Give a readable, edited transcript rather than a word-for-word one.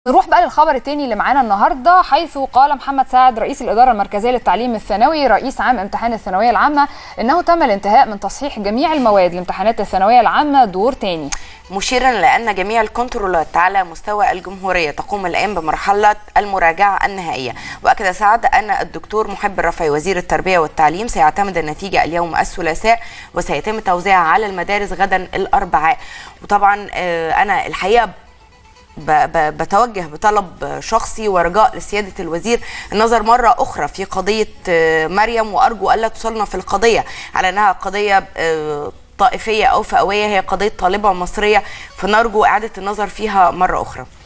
نروح بقى للخبر الثاني اللي معانا النهارده، حيث قال محمد سعد رئيس الإدارة المركزية للتعليم الثانوي رئيس عام امتحان الثانوية العامة إنه تم الانتهاء من تصحيح جميع المواد لامتحانات الثانوية العامة دور ثاني، مشيرا لأن جميع الكنترولات على مستوى الجمهورية تقوم الآن بمرحلة المراجعة النهائية. وأكد سعد أن الدكتور محب الرفعي وزير التربية والتعليم سيعتمد النتيجة اليوم الثلاثاء وسيتم توزيعها على المدارس غدا الأربعاء. وطبعا أنا الحقيقة بتوجه بطلب شخصي ورجاء لسيادة الوزير النظر مرة أخرى في قضية مريم، وأرجو ألا تصلنا في القضية على أنها قضية طائفية أو فئوية، هي قضية طالبة مصرية، فنرجو إعادة النظر فيها مرة أخرى.